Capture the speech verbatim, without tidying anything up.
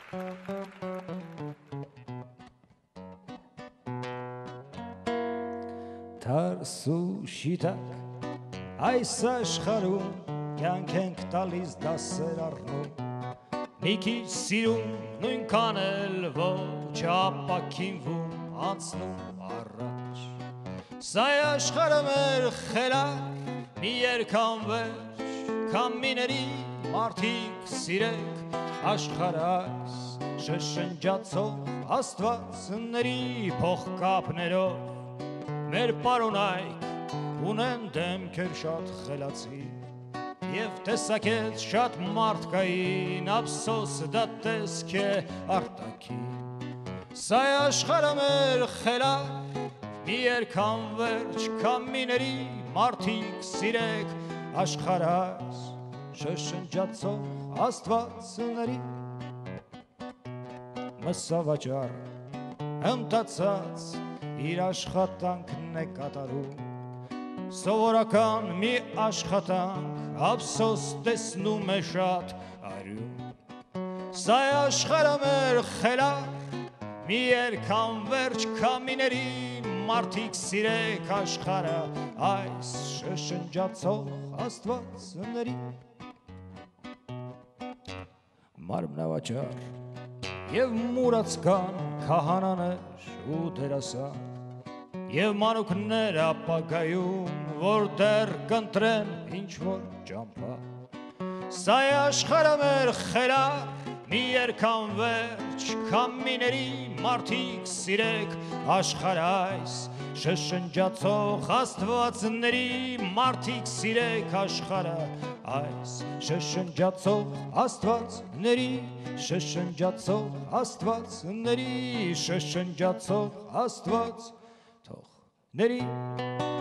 Թարսուշիտակ այս աշխարհում կյանք ենք տալիս դասեր առնում մի քիչ սիրում նույնքան էլ ոչ ապակինվում անցնում առաջ սա է աշխարհը մեր խելակ մի երգան վերջ քամիների մարդիկ սիրեք աշխարհը այս շշնջացող աստվածների փողկապներով մեր պարոնայք ունեն դեմքեր շատ խելացի Եվ տեսակեց շատ մարդկային ափսոս դա տեսք է արտաքին Սա է աշխարհը մեր խելակ մի երգան վերջ քամիների մարդիկ սիրեք աշխարհը այս շշնջացող աստվածների Մսավաճառ հմտացած իր աշխատանքն է կատարում Սովորական մի աշխատանք ափսոս տեսնում է շատ արյուն Սա է աշխարհը մեր խելակ մի երգան վերջ քամիների մարդիկ սիրեք աշխարհը այս շշնջացող աստվածների Մարմնավաճառ եւ մուրացկան քահանաներ ու դերասան Եվ մանուկներ ապագայում, որ դեռ կընտրեն ինչ-որ ճամփա Սա է աշխարհը մեր խելակ, մի երգան վերջ քամիների մարդիկ սիրեք աշխարհը այս շշնջացող աստվածների մարդիկ սիրեք աշխարհը այս շշնջացող աստվածների շշնջացող աստվածների շշնջացող աստված Neri